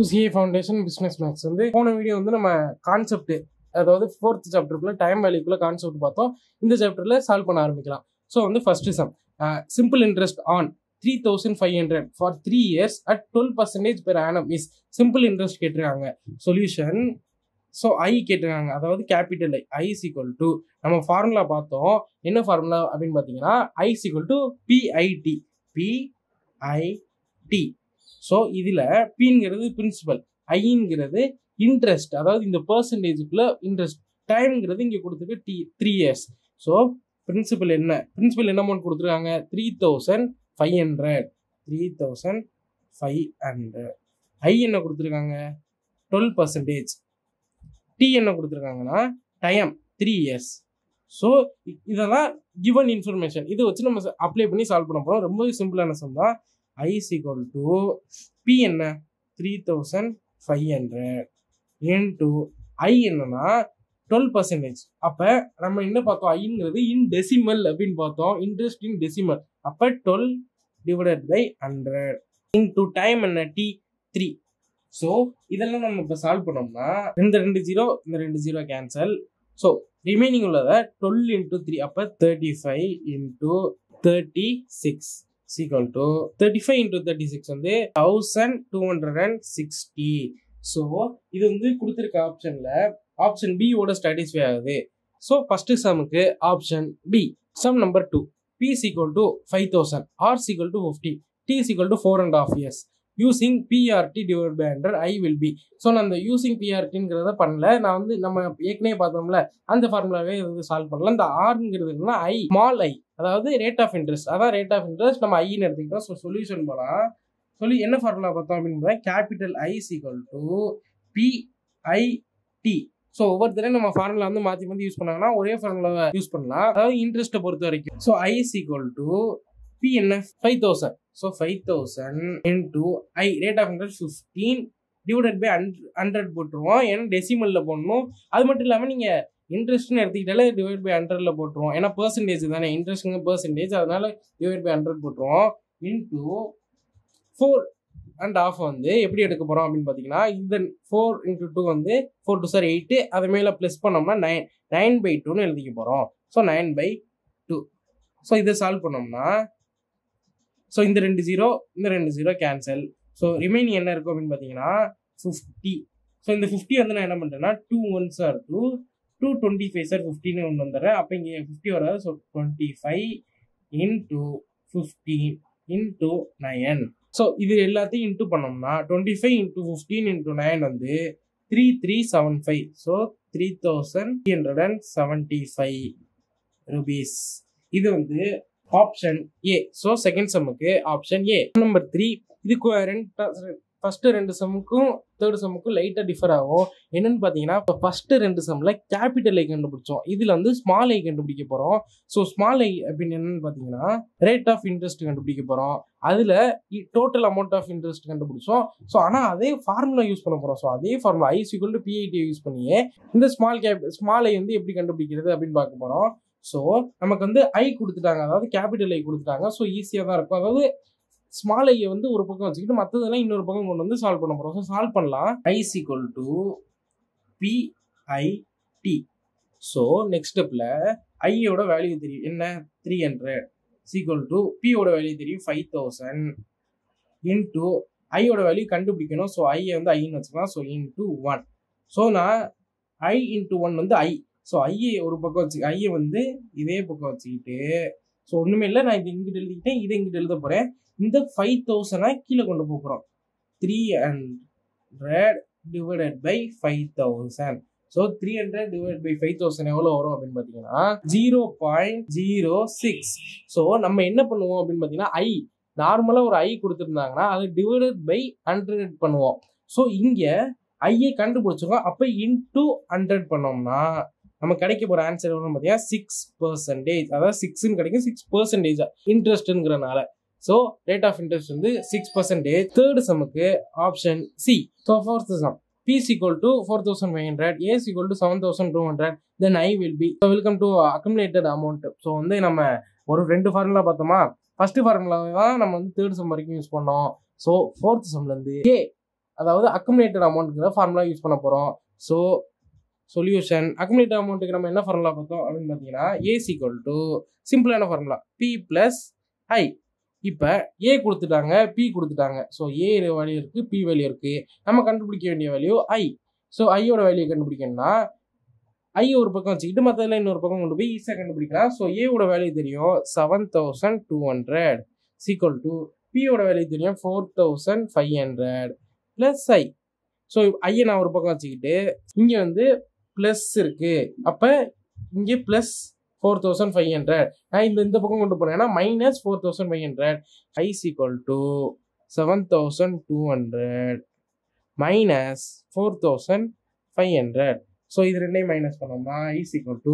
CA foundation business maths வந்து போன video வந்து நம்ம கான்செப்ட், அதாவது 4th சாப்டருக்குள்ள டைம் வேல்யூக்குள்ள கான்செப்ட் பார்த்தோம். இந்த சாப்டர்ல சால்வ் பண்ண ஆரம்பிக்கலாம். ஸோ வந்து first sum, simple interest on 3500 for 3 years at 12% per annum is simple interest கேட்டிருக்காங்க. சொல்யூஷன், ஸோ ஐ கேட்டிருக்காங்க, அதாவது capital I is equal to நம்ம ஃபார்முலா பார்த்தோம். என்ன ஃபார்முலா அப்படின்னு பார்த்தீங்கன்னா I is equal to PIT. PIT. So இதில் பிங்கிறது பிரின்சிபல், ஐங்கிறது இன்ட்ரெஸ்ட், அதாவது இந்த பர்சன்டேஜுக்குள்ள இன்ட்ரெஸ்ட். டைம்ங்கிறது இங்கே கொடுத்துருக்கு 3 years. ஸோ பிரின்சிபல் என்ன அமௌண்ட் கொடுத்துருக்காங்க? 3500. 3500. ஐ என்ன கொடுத்துருக்காங்க? 12%. டி என்ன கொடுத்துருக்காங்கன்னா டைம் 3 years. ஸோ இதெல்லாம் கிவன் இன்ஃபர்மேஷன், இதை வச்சு நம்ம அப்ளை பண்ணி சால்வ் பண்ண போகிறோம். ரொம்பவே சிம்பிளான சம் தான். I is equal to P என்ன 3500 into I என்னன்னா 12%. அப்போ நம்ம என்ன பார்த்தோம்? ஐங்கிறது இன் டெசிமல் அப்படின்னு பார்த்தோம், இன்ட்ரெஸ்ட் இன் டெசிமல். அப்போ 12 divided by 100 into டைம் என்ன T3. ஸோ இதெல்லாம் நம்ம இப்போ சால்வ் பண்ணோம்னா இந்த 2 0 கேன்சல். ஸோ ரிமைனிங் உள்ளதை 12 into 3, அப்போ 35 into 36 equal to 35 into 36 வந்து 1260. ஸோ இது வந்து கொடுத்துருக்க ஆப்ஷன்ல ஆப்ஷன் பி ஓட சாட்டிஸ்ஃபை ஆகுது. ஸோ ஃபர்ஸ்ட் சமுக்கு option B. Sum number 2, P is equal to 5000, R is equal to 50, T is equal to 4.5 years. Using PRT divided by 100 I will be. So நான் அந்த using PRTங்கிறத பண்ணல, நான் வந்து நம்ம ஏற்கனவே பார்த்தோம்ல அந்த ஃபார்முலாவே வந்து சால்வ் பண்ணலாம். இந்த ஆர்ங்கிறது என்னன்னா ஐ, ஸ்மால் ஐ, அதாவது ரேட் ஆஃப் இன்ட்ரெஸ்ட். அதான் ரேட் ஆஃப் இன்ட்ரெஸ்ட் நம்ம ஐன்னு எடுத்துக்கிட்டோம். ஸோ சொல்யூஷன் போகலாம். என்ன ஃபார்முலா பார்த்தோம் அப்படின்னு capital I is equal to PIT. So ஒவ்வொருத்தரையும் நம்ம ஃபார்முலா வந்து மாற்றி யூஸ் பண்ணாங்கன்னா ஒரே ஃபார்முலாவை யூஸ் பண்ணலாம், அதாவது இன்ட்ரெஸ்ட்டை பொறுத்த வரைக்கும். So I is equal to P என்ன 5000. So 5000 into I, rate of interest 15 divided by 100 போட்டுருவோம், ஏன்னா டெசிமலில் போடணும். அது மட்டும் இல்லாமல் நீங்கள் இன்ட்ரெஸ்ட்னு எடுத்துக்கிட்டாலே டிவைட் பை 100ல் போட்டுருவோம், ஏன்னா பர்சன்டேஜ் தானே, இன்ட்ரெஸ்ட்டுங்க பர்சன்டேஜ், அதனால டிவைட் பை 100 போட்டுருவோம். இன்டூ 4.5 வந்து எப்படி எடுக்க போகிறோம் அப்படின்னு பார்த்தீங்கன்னா, இந்த 4 into 2 வந்து 4 2 சார் 8, அது மேலே ப்ளஸ் பண்ணோம்னா 9/2ன்னு எழுதிக்க போகிறோம். ஸோ 9/2. ஸோ இதை சால்வ் பண்ணோம்னா, ஸோ இந்த 2 0 கேன்சல். ஸோ ரிமைனிங் என்ன இருக்கும் அப்படின்னு பார்த்தீங்கன்னா 50. ஸோ இந்த 50 வந்து நான் என்ன பண்ணுறேன்னா 2 1s are 2, 2 25 சார் 15 ஒன்று வந்துடுறேன். அப்போ இங்கே 50 வராது. So 25 into 15 into 9. ஸோ இது எல்லாத்தையும் இன்ட்டு பண்ணோம்னா 25 into 15 into 9 வந்து 3375. So 3375 rupees. இது வந்து ஆப்ஷன் ஏ. ஸோ செகண்ட் சம்முக்கு ஆப்ஷன் ஏ. நம்பர் 3, இதுக்கு ஃபர்ஸ்ட் 2 சம்முக்கும் தேர்ட் சம்முக்கும் லைட்டாக டிஃபர் ஆகும். என்னன்னு பார்த்தீங்கன்னா, இப்போ ஃபர்ஸ்ட் 2 சம்மில் கேபிட்டல் ஐ கண்டுபிடிச்சோம், இதில் வந்து ஸ்மால் ஐ கண்டுபிடிக்க போகிறோம். ஸோ ஸ்மால் ஐ அப்படின்னு என்னன்னு பார்த்தீங்கன்னா ரேட் ஆஃப் இன்ட்ரெஸ்ட் கண்டுபிடிக்க போகிறோம். அதில் டோட்டல் அமௌண்ட் ஆஃப் இன்ட்ரெஸ்ட் கண்டுபிடிச்சோம். ஸோ ஆனால் அதே ஃபார்முலா யூஸ் பண்ண போகிறோம். ஸோ அதே formula I is equal to PIT use பண்ணியே இந்த ஸ்மால் ஐ வந்து எப்படி கண்டுபிடிக்கிறது அப்படின்னு பார்க்க போகிறோம். ஸோ நமக்கு வந்து ஐ கொடுத்துட்டாங்க, அதாவது கேபிட்டல் ஐ கொடுத்துட்டாங்க. ஸோ ஈஸியாக தான் இருக்கும். அதாவது ஸ்மால் ஐயை வந்து ஒரு பக்கம் வச்சுக்கிட்டு மற்றதெல்லாம் இன்னொரு பக்கம் கொண்டு வந்து சால்வ் பண்ண போகிறோம். ஸோ சால்வ் பண்ணலாம். I is equal to PIT. So next ஸ்டெப்பில் ஐயோட வேல்யூ தெரியும், என்ன 300 ஈக்குவல் டு பியோட வேல்யூ தெரியும் 5000 இன்டூ ஐயோட வேல்யூ கண்டுபிடிக்கணும். ஸோ ஐயை வந்து ஐன்னு வச்சுக்கலாம். So into 1. ஸோ நான் ஐ இன்டூ 1 வந்து ஐ. ஸோ ஐயை ஒரு பக்கம் வச்சு ஐயை வந்து இதே பக்கம் வச்சுக்கிட்டு, ஸோ ஒன்றுமே இல்லை, நான் இது இங்கிட்ட எழுதிக்கிட்டேன், இதை இங்கிட்ட எழுத போகிறேன். இந்த 5000 கீழே கொண்டு போகிறோம். 300 divided by 5000. So 300 divided by 5000 எவ்வளோ வரும் அப்படின்னு பார்த்தீங்கன்னா 0.06. ஸோ நம்ம என்ன பண்ணுவோம் அப்படின்னு பார்த்தீங்கன்னா, ஐ நார்மலாக ஒரு ஐ கொடுத்துருந்தாங்கன்னா அதை டிவைடட் பை 100 பண்ணுவோம். ஸோ இங்கே ஐயை கண்டுபிடிச்சிருக்கோம். அப்போ இன்டூ 100 பண்ணோம்னா நம்ம கிடைக்க போகிற ஆன்சர் எவ்வளோன்னு பார்த்தீங்கன்னா 6%. அதாவது 6ன்னு கிடைக்கும், 6% இன்ட்ரெஸ்ட்டுங்கிறனால. ஸோ ரேட் ஆஃப் இன்ட்ரெஸ்ட் வந்து 6%. தேர்ட் சமுக்கு option C. So fourth sum, P is equal to 4500, A is equal to 7200, then I will be. So welcome to accumulated amount. So வந்து நம்ம ஒரு 2 ஃபார்முலா பார்த்தோமா, ஃபர்ஸ்ட் ஃபார்முலா தான் நம்ம வந்து third sum வரைக்கும் யூஸ் பண்ணோம். ஸோ ஃபோர்த் சம்லேருந்து A அதாவது அக்குமுலேட்டட் அமௌண்ட்ங்கிற ஃபார்முலா யூஸ் பண்ண போகிறோம். ஸோ சொல்யூஷன் அக்குமுலேட்டட் அமௌண்ட்டுக்கு நம்ம என்ன ஃபார்முலா பார்த்தோம் அப்படின்னு பார்த்தீங்கன்னா ஏஸ் ஈக்குவல் டு சிம்பிளான ஃபார்முலா பி ப்ளஸ் ஐ. இப்போ ஏ கொடுத்துட்டாங்க, பி கொடுத்துட்டாங்க. ஸோ ஏ வேல்யூ இருக்குது, பி வேல்யூ இருக்குது. நம்ம கண்டுபிடிக்க வேண்டிய வேல்யூ ஐ. ஸோ ஐயோட வேல்யூ கண்டுபிடிக்கணும்னா ஐ ஒரு பக்கம் வச்சுக்கிட்டு மற்றதில் இன்னொரு பக்கம் கொண்டு போய் ஈஸியாக கண்டுபிடிக்கலாம். ஸோ ஏவோட வேல்யூ தெரியும் 7200 ஈக்குவல் டு பியோட வேல்யூ தெரியும் 4500 ப்ளஸ் ஐ. ஸோ ஐயை நான் ஒரு பக்கம் வச்சுக்கிட்டு இங்கே வந்து ப்ளஸ் இருக்குது, அப்போ இங்கே ப்ளஸ் 4500. நான் இந்த பக்கம் கொண்டு போனேன்னா minus 4500. I equal to 7200 minus 4500. So இது ரெண்டையும் மைனஸ் பண்ணோம்னா இஸ் ஈக்குவல் டு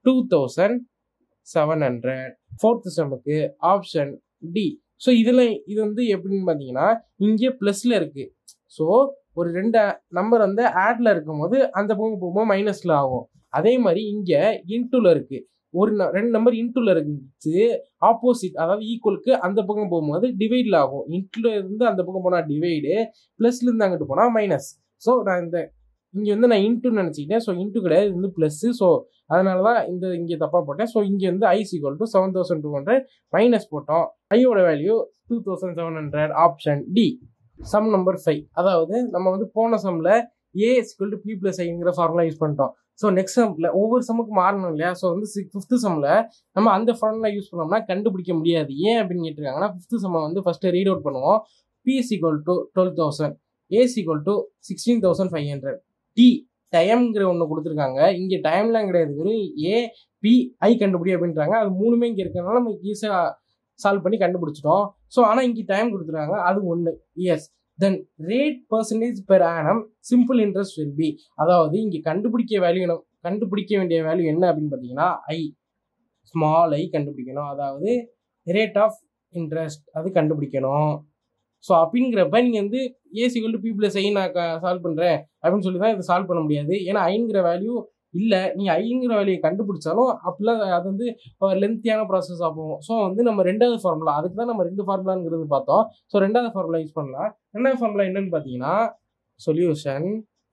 2700. ஃபோர்த் செம்முக்கு ஆப்ஷன் டி. ஸோ இதில் இது வந்து எப்படின்னு பார்த்தீங்கன்னா இங்கே ப்ளஸில் இருக்குது. ஸோ ஒரு ரெண்டு நம்பர் வந்து ஆட்ல இருக்கும்போது அந்த பக்கம் போகும்போது மைனஸில் ஆகும். அதே மாதிரி இங்கே இன்டூவில் இருக்குது. ரெண்டு நம்பர் இன்டூவில் இருந்துச்சு, ஆப்போசிட் அதாவது ஈக்குவலுக்கு அந்த பக்கம் போகும்போது டிவைடில் ஆகும். இன்டூல இருந்து அந்த பக்கம் போனால் டிவைடு, ப்ளஸ்லேருந்து அங்கிட்டு போனால் மைனஸ். ஸோ நான் இங்கே வந்து நான் இன்டூன்னு நினச்சிக்கிட்டேன். ஸோ இன்டூ கிடையாது, இது வந்து ப்ளஸ்ஸு. ஸோ அதனால தான் இங்கே தப்பாக போட்டேன். ஸோ இங்கே வந்து ஐ ஈக்குவல் டு 7200 மைனஸ் போட்டோம். ஐயோட value 2700. Option D. Sum number 5. அதாவது நம்ம வந்து போன சம்மில் A equal to P plus ஐங்கிற ஃபார்முலா யூஸ் பண்ணிட்டோம். ஸோ நெக்ஸ்ட் சம்மில் ஒவ்வொரு சம்முக்கு மாறணும் இல்லையா? ஸோ வந்து ஃபிஃப்த்து சம்மில் நம்ம அந்த ஃபார்முலா யூஸ் பண்ணோம்னா கண்டுபிடிக்க முடியாது. ஏன் அப்படின்னு கேட்டிருக்காங்கன்னா ஃபிஃப்த்து சம்மை வந்து ஃபஸ்ட்டு ரீட் அவுட் பண்ணுவோம். P equal to 12000, A equal to 16500. T டைம்ங்கிற ஒன்று கொடுத்துருக்காங்க. இங்கே டைம்லாம் கிடையாது, வெறும் ஏ பி ஐ கண்டுபிடி அப்படின்றாங்க. அது மூணுமே இங்கே இருக்கிறதுனால நம்ம ஈஸியாக சால்வ் பண்ணி கண்டுபிடிச்சிட்டோம். ஸோ ஆனால் இங்கே டைம் கொடுத்துருக்காங்க, அது ஒன்று. Yes, then rate percentage per annum simple interest will be. அதாவது இங்கே கண்டுபிடிக்க வேண்டிய வேல்யூ என்ன அப்படின்னு பார்த்தீங்கன்னா ஐ, ஸ்மால் ஐ கண்டுபிடிக்கணும். அதாவது ரேட் ஆஃப் இன்ட்ரெஸ்ட் அது கண்டுபிடிக்கணும். ஸோ அப்படிங்கிறப்ப நீங்கள் வந்து A's equal to P plus I நான் சால்வ் பண்ணுறேன் அப்படின்னு சொல்லி தான் இதை சால்வ் பண்ண முடியாது. ஏன்னா ஐங்கிற வேல்யூ இல்லை, நீங்கள் ஐங்கிற வேல்யூ கண்டுபிடிச்சாலும் அப்படிலாம் அது வந்து லென்த்தியான ப்ராசஸாக போகும். ஸோ வந்து நம்ம ரெண்டாவது ஃபார்முலா, அதுக்கு தான் நம்ம ரெண்டு ஃபார்முலாங்கிறது பார்த்தோம். ஸோ ரெண்டாவது ஃபார்முலா யூஸ் பண்ணலாம். ரெண்டாவது ஃபார்முலா என்னன்னு பார்த்தீங்கன்னா solution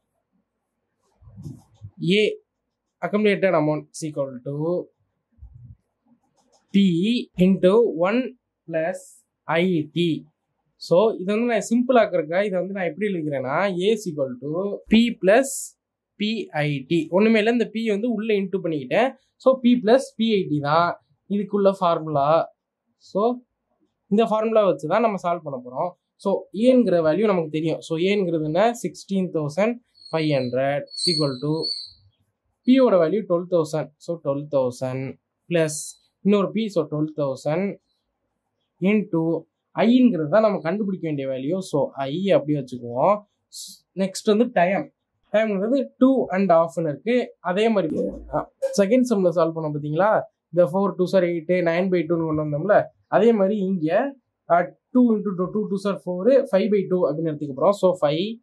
A accumulated amount equal to P into 1 + IT. So இதை வந்து நான் சிம்பிள் ஆக்கிறக்கா இதை வந்து நான் எப்படி எழுதிக்கிறேன்னா A equal to P plus PIT. ஒன்றுமே இல்லை, இந்த பி வந்து உள்ளே இன்டூ பண்ணிக்கிட்டேன். ஸோ பி ப்ளஸ் பிஐடி தான் இதுக்குள்ள ஃபார்முலா. ஸோ இந்த ஃபார்முலா வச்சு தான் நம்ம சால்வ் பண்ண போகிறோம். ஸோ ஏங்கிற வேல்யூ நமக்கு தெரியும். ஸோ ஏங்கிறது என்ன 16500 ஈக்குவல் டு பியோட வேல்யூ 12000. ஸோ 12000 ப்ளஸ் இன்னொரு பி, ஸோ 12000 இன்டூ ஐங்கிறது தான் நம்ம கண்டுபிடிக்க வேண்டிய வேல்யூ. ஸோ ஐ அப்படி வச்சுக்குவோம். நெக்ஸ்ட் வந்து டைம்ங்கிறது 2.5 இருக்கு. அதே மாதிரி செகண்ட் சம்மில் சால்வ் பண்ணோம் பார்த்தீங்களா, இந்த 4 2 சார் 8 9/2 கொண்டு வந்தோம்ல, அதே மாதிரி இங்கே 2 × 2 2 சார் 4 5/2 அப்படின்னு எடுத்துக்க போகிறோம். ஸோ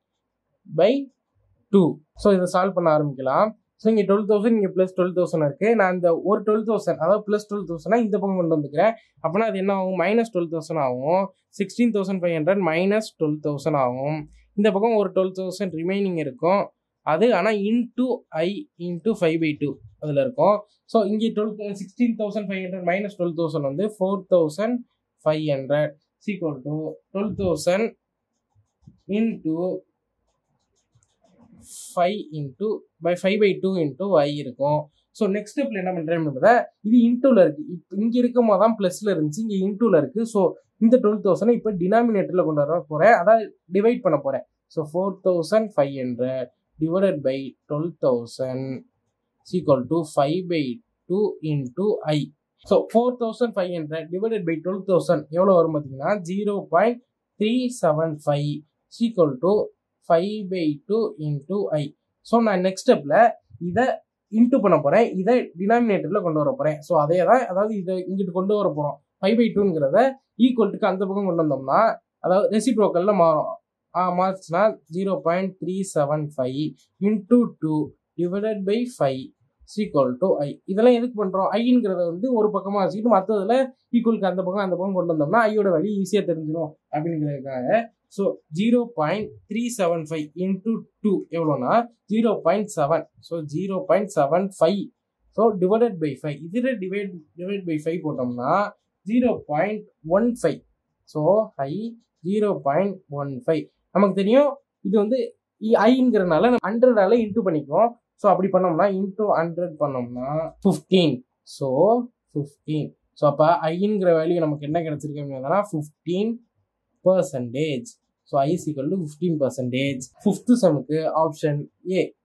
5/2. ஸோ இதை சால்வ் பண்ண ஆரம்பிக்கலாம். ஸோ இங்கே 12000 இங்கே ப்ளஸ் 12000 இருக்குது. நான் இந்த ஒரு 12000 அதாவது ப்ளஸ் 12000 இந்த பக்கம் கொண்டு வந்துக்கிறேன். அப்படின்னா அது என்ன ஆகும், மைனஸ் 12000 ஆகும். 16500 மைனஸ் 12000 ஆகும். இந்த பக்கம் ஒரு 12000 ரிமைனிங் இருக்கும். அது ஆனால் இன்டூ ஐ இன்டூ 5/2 அதில் இருக்கும். ஸோ இங்கே 16500 மைனஸ் 12000 வந்து 4500 equal to 12000 into 5/2 into I இருக்கும். ஸோ நெக்ஸ்ட் ஸ்டெப்ல என்ன பண்ணுறேன்னு பார்த்தா இது இன்டூவில் இருக்குது. இப்போ இங்கே இருக்கும் போது தான் ப்ளஸில் இருந்துச்சு, இங்கே இன்டூவில் இருக்குது. ஸோ இந்த 12000 இப்போ டினாமினேட்டரில் கொண்டு வர போகிறேன், அதாவது டிவைட் பண்ண போகிறேன். So 4500 divided by 12000 equal to 5/2 into I. So 4500 divided by 12000 எவ்வளோ வரும் பார்த்தீங்கன்னா 0.375 equal to 5/2 into I. So நான் நெக்ஸ்ட் ஸ்டெப்பில் இதை இன்ட்டு பண்ண போகிறேன், இதை டினாமினேட்டரில் கொண்டு வர போகிறேன். ஸோ அதே தான், அதாவது இதை இங்கிட்டு கொண்டு வர போகிறோம். 5/2ங்கிறத ஈக்குவல்ட்டுக்கு அந்த பக்கம் கொண்டு வந்தோம்னா, அதாவது ரெசிப்ரோக்கலில் மாறும். மார்க்ஸ்னா 0.375 into 2 divided by 5 equal to I. இதெல்லாம் எதுக்கு பண்ணுறோம், ஐங்கிறத வந்து ஒரு பக்கமாக வச்சுக்கிட்டு மற்றதில் ஈக்குவலுக்கு அந்த பக்கம் கொண்டு வந்தோம்னா ஐயோட வேல்யூ ஈஸியாக தெரிஞ்சிடும் அப்படிங்கிறதுக்காக ஸோ 0.375 இன்டூ 2 எவ்வளோனா 0.7. ஸோ 0.75. So divided by 5. இதில் டிவைட் பை 5 போட்டோம்னா 0.15. So I 0.15. நமக்கு தெரியும் இது வந்து ஐங்கிறனால 100ஆல இன்டூ பண்ணிக்குவோம். ஸோ அப்படி பண்ணோம்னா இன்டூ 100 பண்ணோம்னா 15. ஸோ 15. ஸோ அப்போ ஐங்கிற வேல்யூ நமக்கு என்ன கிடைச்சிருக்குன்னா 15%. So I = 15%. ஃபிஃப்த் சமுக்கு ஆப்ஷன் ஏ